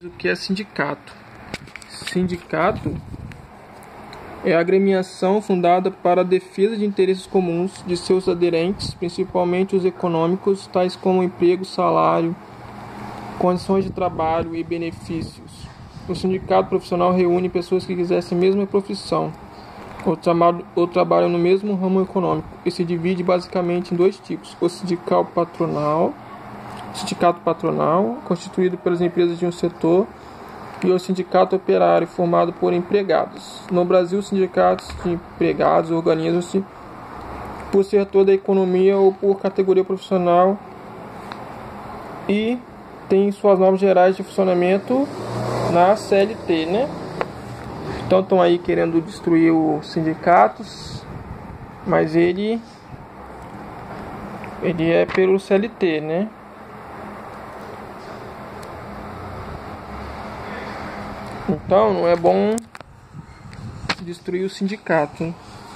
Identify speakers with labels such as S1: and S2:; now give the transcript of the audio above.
S1: O que é sindicato? Sindicato é a agremiação fundada para a defesa de interesses comuns de seus aderentes, principalmente os econômicos, tais como emprego, salário, condições de trabalho e benefícios. O sindicato profissional reúne pessoas que exercem a mesma profissão ou trabalham no mesmo ramo econômico e se divide basicamente em dois tipos: o sindicato patronal, constituído pelas empresas de um setor, e o sindicato operário, formado por empregados. No Brasil, os sindicatos de empregados organizam-se por setor da economia ou por categoria profissional e têm suas normas gerais de funcionamento na CLT, né? Então estão aí querendo destruir os sindicatos, mas ele é pelo CLT, né? Então não é bom destruir o sindicato, hein?